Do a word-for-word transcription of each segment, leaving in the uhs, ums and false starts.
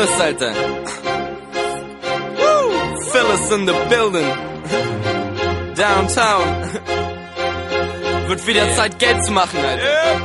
Phyllis, Alter. Woo! Phyllis in the building. Downtown. Wird wieder Zeit, Geld zu machen, Alter.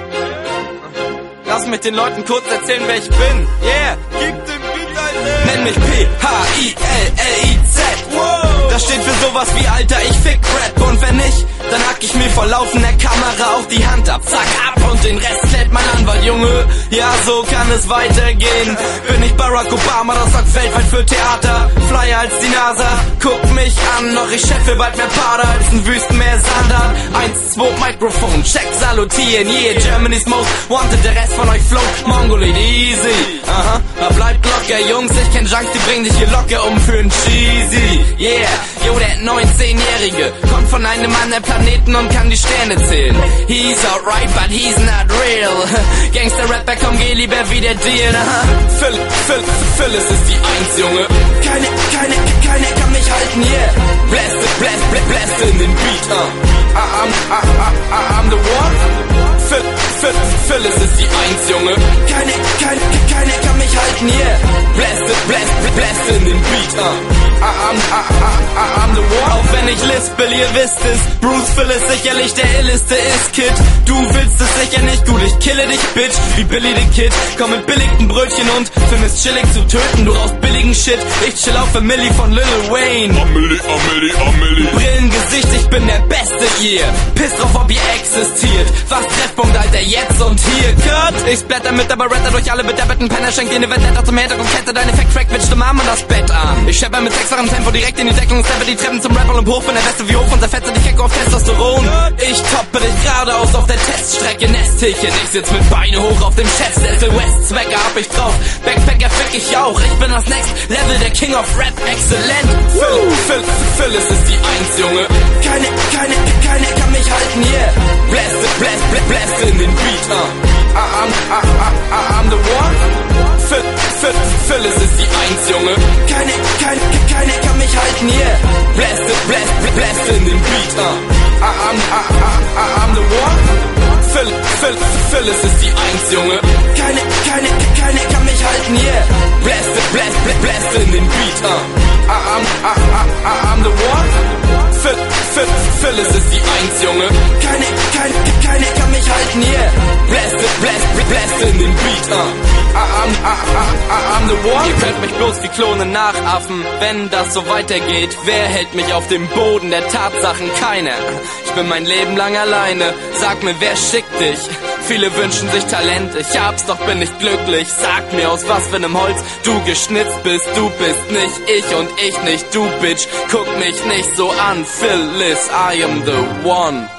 Lass mich den Leuten kurz erzählen, wer ich bin. Yeah, gib dem Beat, Alter. Nenn mich P H I L L I Z. Das steht für sowas wie Alter, ich fick Rap. Und wenn nicht, dann hack ich mir vor laufender Kamera auch die Hand ab. Zack, ab und den Rest klärt mein Anwalt, Junge. Ja, so kann es weitergehen. Bin ich Barack Obama, das sorgt weltweit für Theater. Flyer als die NASA, guck mich an. Doch ich scheffe bald mehr Pader als ein Wüstenmeer Sandal. Eins, zwei, Mikrofon, check, salutieren. Yeah, Germany's most wanted, der Rest von euch float. Mongolid, easy. Aha, da bleibt locker, Jungs. Ich kenn Junks, die bringen dich hier locker um für ein Cheesy. Yeah, yo, der neunzehnjährige kommt von einem anderen Planeten und kann die Sterne zählen. He's alright, but he's not real. Gangster-Rapper, komm, geh lieber wie der Deal. Phil, Phil, Phyllis ist die Eins, Junge. Keine, keine, keine kann mich halten, yeah. Blast it, blast, blast, blast in den Beat, uh. I'm, I'm, I'm the one. Phil, Phil, Phyllis ist die Eins, Junge. Keine, keine, keine kann mich halten, yeah. Blast it, blast, blast in den Beat, uh. I'm, I'm, I'm the one. Auch wenn ich lispel, ihr wisst es. Bruce Phyllis sicherlich der illeste ist, Kid. Du willst es sicher nicht, gut, ich kille dich, Bitch. Wie Billy the Kid, komm mit billigen Brötchen und findest chillig zu töten. Du rauchst billigen Shit, ich chill auf Family von Lil Wayne. Amelie, Amelie, Amelie. Brillengesicht, ich bin der Beste hier. Piss drauf, ob ihr existiert. Was Treffpunkt, Alter, jetzt und hier. Cut! Ich splatter mit der Beretta durch alle bedepperten Penner. Schenk dir eine Vendetta zum Hintergrund, kette deine Fact-Track, witch dem Arm und das Bett an. Ich schepper mit sechsfachem Tempo direkt in die Deckung, steppe die Treppen zum Rapper und hoch, bin der Beste wie hoch und zerfetze dich Hecke auf Testosteron. Ich toppe dich geradeaus auf der Teststrecke, Nesthäkchen. Ich sitz mit Beine hoch auf dem Chefsessel, West Swagger hab ich drauf, Backpacker fick ich auch. Ich bin das Next Level, der King of Rap, exzellent. Phil, Phil, Phyllis ist die Eins, Junge. Keine, keine, keine kann mich halten, yeah. Blast it, blast, blast, blast in den Beat, uh. I'm, I'm, I'm the one. Phil, Phil, Phyllis ist die Eins, Junge. Keine, keine, keine kann mich halten, yeah. Blast it, blast, blast in den Beat, uh. I'm, I'm, I'm the one. Phil, Phil, Phyllis ist die Eins, Junge. Keine, keine, keine kann mich halten, yeah. Blast it, blast, blast in den Beat, uh. I'm, I'm, I'm the one. Phil, Phil, Phyllis ist die Eins, Junge. Keine, keine, keine kann mich halten, yeah. Blast it, blast, blast in den Beat, uh. I'm, I'm, I'm the one. Ihr könnt mich bloß wie Klone nachaffen, wenn das so weitergeht. Wer hält mich auf dem Boden der Tatsachen? Keiner. Ich bin mein Leben lang alleine. Sag mir, wer schickt dich? Viele wünschen sich Talent, ich hab's, doch bin nicht glücklich. Sag mir, aus was für nem Holz du geschnitzt bist. Du bist nicht ich und ich nicht du, Bitch. Guck mich nicht so an, Phyllis, I am the one.